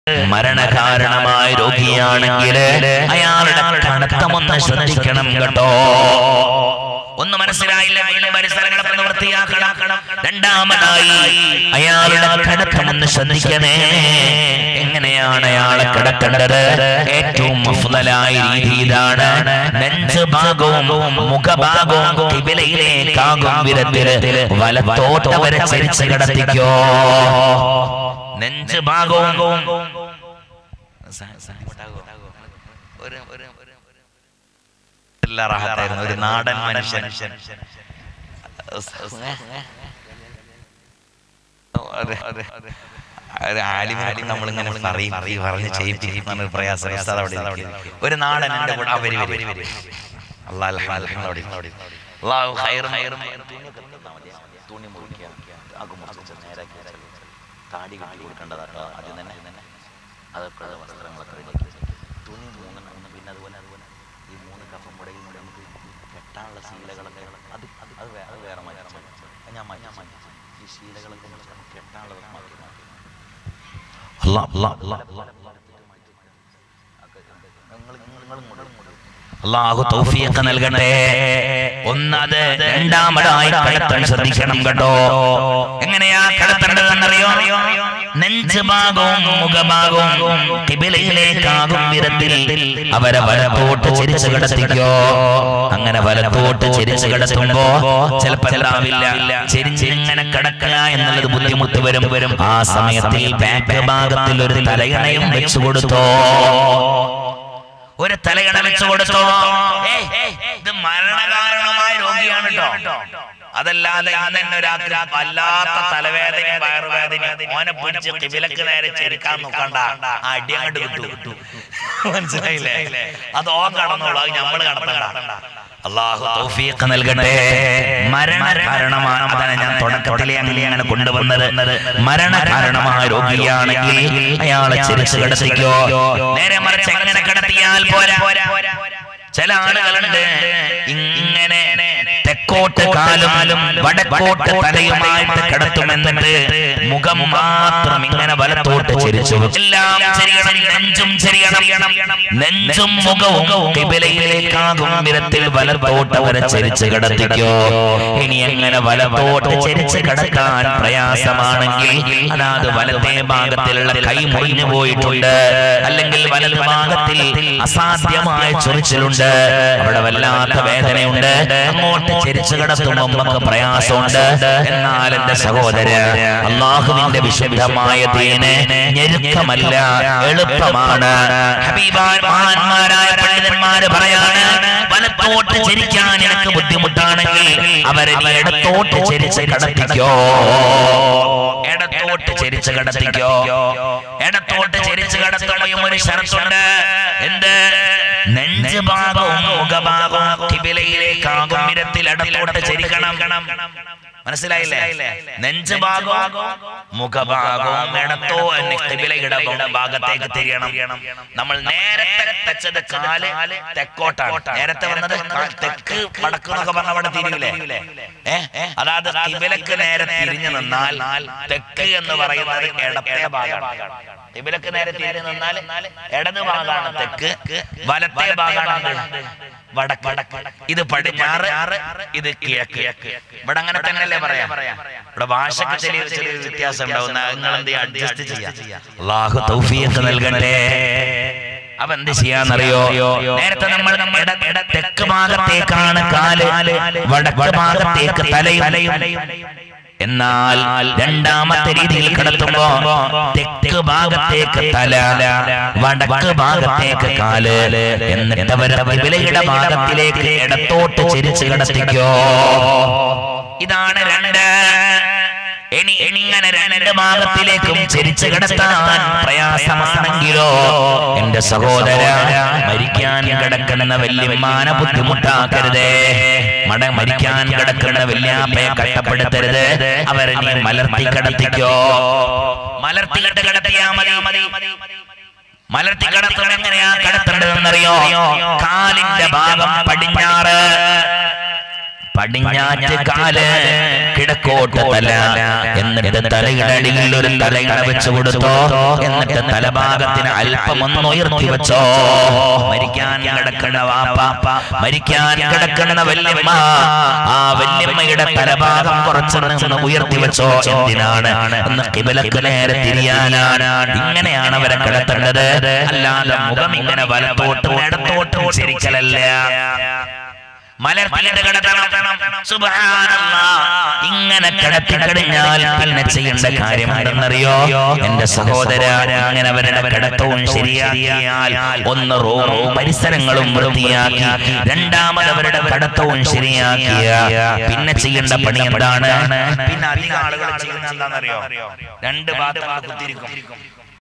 മരണകാരണമായ രോഗിയാണെങ്കിൽ അയാളുടെ കടത്തമൊന്ന് ശ്രദ്ധിക്കണം കേട്ടോ. ഒന്ന് മനസ്സിലായില്ല, പരിസരങ്ങളൊക്കെ വൃത്തിയാക്കണം. രണ്ടാമതായി അയാളുടെ കടത്തമൊന്ന് ശ്രദ്ധിക്കണേ. എങ്ങനെയാണ് അയാളെ കിടക്കേണ്ടത്? ഏറ്റവും അഫ്ളലായ രീതി ഇതാണ്. നെഞ്ച് ഭാഗവും മുഖഭാഗവും ഖിബലയിലേക്കാകും വിധത്തിൽ വലത്തോട്ട് വരെ ചരിച്ച് കിടത്തിക്കോ. നെഞ്ച് ഭാഗവും ഒരു നാടൻ മനുഷ്യൻ ആലിമിനെ നമ്മളിങ്ങനെ പറഞ്ഞ് ചെയ്യിപ്പിക്കുന്ന പ്രയാസം. ഒരു നാടൻ എന്റെ കൂടെ തുണി മുറിക്കുക, താടി കാട്ടി കൊടുക്കേണ്ടതാട്ടോ. ആദ്യം തന്നെ അതൊക്കെ വസ്ത്രങ്ങളൊക്കെ റെഡിയാക്കി തുണി മൂന്നെണ്ണം. പിന്നെ അതുപോലെ ഈ 3 കഫം മുടയിൽ കൂടെ നമുക്ക് കെട്ടാനുള്ള ശീലകളൊക്കെ അത് വേറെ മാറ്റി ഞാൻ ഈ ശീലകളൊക്കെ കെട്ടാനുള്ളത് മാറ്റി അല്ലാഹു തൗഫീഖ് നൽകട്ടെ. ഒന്നത്. രണ്ടാമതായി കടത്താൻ ശ്രദ്ധിക്കണം കേട്ടോ. എങ്ങനെയാ കടത്തേണ്ടതെന്നറിയോ? നെഞ്ച് ഭാഗവും മുഖഭാഗവും ഖിബലയിലേക്കാകും വിധത്തിൽ അവരെ വലത്തോട്ട് ചെരിച്ച് കിടത്തിക്കോ. അങ്ങനെ വലത്തോട്ട് ചെരിച്ച് കിടത്തുമ്പോ ചിലപ്പോൾ ചെരിച്ചിങ്ങനെ കിടക്കുക എന്നുള്ളത് ബുദ്ധിമുട്ട് വരും. ആ സമയത്തിൽ ബാക്ക് ഭാഗത്തിൽ ഒരു തലയണയും വെച്ചു കൊടുത്തോ. ഒരു തലയണ വെച്ചു കൊടുത്തോ. ഇത് മരണകാരണമായ രോഗിയാണ് കേട്ടോ. അതല്ലാതെ ഇന്നെ രാത്രി വല്ലാത്ത തലവേദന വയറുവേദന ഓനെ പിടിച്ച് ഖിബലക്ക് നേരെ ചെരിക്കാൻ നോക്കണ്ട. അടി അങ്ങോട്ട് കിട്ടു. മനസ്സിലായില്ലേ? അത് ഓൻ കടന്നോളൂ, അത് നമ്മള് കടത്തണ്ട. അല്ലാഹു തൗഫീഖ് നൽകട്ടെ. മരണകാരണമാണ്, അതാണ് ഞാൻ തുടക്കത്തിലെ അങ്ങനെ കൊണ്ടുവന്നത്. മരണകാരണമായ രോഗിയാണെങ്കിൽ അയാളെ ചെരിച്ച് കിടത്തിക്കോ. നേരെ മറിച്ച് എങ്ങനെ കിടത്തിയാൽ പോരാ. ചില ആളുകളുണ്ട് ഇങ്ങനെ തെക്കോട്ട് കാലും വടക്കോട്ട് തലയുമായിട്ട് കിടത്തുമെന്നിട്ട് മുഖം മാത്രം ഇങ്ങനെ വലത്തോട്ട് ചെരിച്ചു. എല്ലാം ചെരിയണം, നെഞ്ചും ചെരിയണം. നെഞ്ചും മുഖവും ഖിബലയിലേക്കാകും വിധത്തിൽ വലത്തോട്ട് വരെ ചെരിച്ച് കിടത്തിക്കോ. ഇനി എങ്ങനെ വലത്തോട്ട് ചെരിച്ച് കിടക്കാൻ പ്രയാസമാണെങ്കിൽ അതായത് വലത്തേ ഭാഗത്തിലുള്ള കൈ മുറിഞ്ഞു പോയിട്ടുണ്ട്, അല്ലെങ്കിൽ വലത് ഭാഗത്തിൽ അസാധ്യമായ ചൊറിച്ചിലുണ്ട്, അവിടെ വല്ലാത്ത വേദനയുണ്ട്, അങ്ങോട്ട് ചെരിച്ചു കിടത്തുമ്പോൾ നമുക്ക് പ്രയാസമുണ്ട്. എന്നാൽ എന്റെ സഹോദര, അല്ലാഹുവിന്റെ വിശുദ്ധമായ ദീന് ഞെരുക്കമല്ല, എളുപ്പമാണ്. മഹാന്മാരായ പണ്ഡിതന്മാര് പറയാണ്, വലത്തോട്ട് ചെരിക്കാൻ എനിക്ക് ബുദ്ധിമുട്ടാണെങ്കിൽ അവരെ ഇടത്തോട്ട് ചെരിച്ച് കിടത്തിക്കോ. ഇടത്തോട്ട് ചെരിച്ച് കിടത്തിക്കോ. ഇടത്തോട്ട് ചെരിച്ച് കിടത്തുമ്പോൾ ഒരു ഷർത്തുണ്ട്. എന്ത്? നെഞ്ച് ഭാഗവും മുഖഭാഗവും ഖിബലയിലേക്കാകും വിധത്തിൽ ഇടത്തോട്ട് ചെരിക്കണം. മനസ്സിലായില്ലേ? നെഞ്ച് ഭാഗവും മുഖഭാഗവും ഇടത്തോ ഖിബലയുടെ ഭാഗത്തേക്ക് തിരിയണം. നമ്മൾ നേരത്തെ വെച്ചത് കാല് തെക്കോട്ടാണ്. നേരത്തെ വന്നത് തെക്ക് വടക്ക് എന്നൊക്കെ പറഞ്ഞ അവിടെ തിരിയില്ലേ? അതായത് ഖിബലക്ക് നേരെ തിരിഞ്ഞു നിന്നാൽ തെക്ക് എന്ന് പറയുന്നത് ഇടത്തെ ഭാഗമാണ്. ഖിബലക്ക് നേരെ തിരിഞ്ഞു നിന്നാൽ ഇടത് ഭാഗമാണ് തെക്ക്, വലത്തെ ഭാഗമാണ് വടക്ക്. ഇത് പടിഞ്ഞാറ്, ഇത് കിഴക്ക്. ഇവിടെ അങ്ങനെ തന്നെയല്ലേ പറയാം. ഇവിടെ ഭാഷക്ക് ചെറിയ വ്യത്യാസം ഉണ്ടാവും. നിങ്ങൾ എന്ത് അഡ്ജസ്റ്റ് ചെയ്യാം. അല്ലാഹു തൗഫീഖ് നൽകട്ടെ. അപ്പൊ എന്ത് ചെയ്യാന്നറിയോ? നേരത്തെ നമ്മൾ തെക്ക് ഭാഗത്തേക്കാണ് കാല്, വടക്ക് ഭാഗത്തേക്ക് തലയും. എന്നാൽ രണ്ടാമത്തെ രീതിയിൽ കിടത്തുമ്പോ തെക്ക് ഭാഗത്തേക്ക് തല, വടക്ക് ഭാഗത്തേക്ക് കാല്, എന്നിട്ട് ഖിബലയുടെ ഭാഗത്തിലേക്ക് ഇടത്തോട്ട് ചെരിച്ച് കിടത്തിക്കോ. ഇതാണ് രണ്ട്. ഇങ്ങനെ രണ്ട് ഭാഗത്തിലേക്കും ചെരിച്ച് കിടത്താൻ പ്രയാസമാണെങ്കിലോ എന്റെ സഹോദര, മരിക്കാൻ കിടക്കുന്ന വല്യമ്മാനെ ബുദ്ധിമുട്ടാക്കരുതേ. മരിക്കാൻ കിടക്കുന്ന വല്യാപ്പയെ കഷ്ടപ്പെടുത്തരുത്. അവരെ നീ മലർത്തി കിടത്തിക്കോ. മലർത്തിയിട്ട് കിടത്തിയാ മതി. മലർത്തി കിടത്തണം. എങ്ങനെയാ കിടത്തേണ്ടതെന്നറിയോ? കാലിന്റെ ഭാഗം പടിഞ്ഞാറ്, പടിഞ്ഞാറ്റ് കാല് കിഴക്കോട്ട് തല. എന്നിട്ട് തലയുടെ അടിയിൽ ഒരു തലയിണ വെച്ചു കൊടുത്തോ. എന്നിട്ട് തലഭാഗത്തിന് അല്പം ഒന്ന് ഉയർത്തി വെച്ചോ. മരിക്കാൻ കിടക്കുന്ന വാപ്പ, മരിക്കാൻ കിടക്കുന്ന വല്യമ്മ, ആ വല്യമ്മയുടെ തലഭാഗം കുറച്ചൊന്ന് ഉയർത്തി വെച്ചോ. എന്തിനാണ്? ഒന്ന് ഖിബലക്ക് നേരെ തിരിയാനാണ്. ഇങ്ങനെയാണ് അവരെ കിടത്തേണ്ടത്. അല്ലാതെ മുഖം ഇങ്ങനെ വലത്തോട്ടും ഇടത്തോട്ടും ചിരിക്കലല്ല. മലർത്തിയിട്ട് കിടത്തണം. സുബ്ഹാനല്ലാഹ്. ഇങ്ങനെ കിടത്തി കഴിഞ്ഞാൽ പിന്നെ ചെയ്യേണ്ട കാര്യം എന്തെന്നറിയോ എന്റെ സഹോദര? അങ്ങനെ അവരുടെ കിടത്തവും ശരിയാക്കിയാൽ ഒന്ന് റൂമും പരിസരങ്ങളും വൃത്തിയാക്കി, രണ്ടാമത് അവരുടെ കിടത്തവും ശരിയാക്കിയ പിന്നെ ചെയ്യേണ്ട പണി എന്താണ്? പിന്നെ അധികം ആളുകൾ ചെയ്യുന്ന എന്താണെന്നറിയോ? രണ്ട് ഭാഗത്ത് കുത്തിരിക്കും.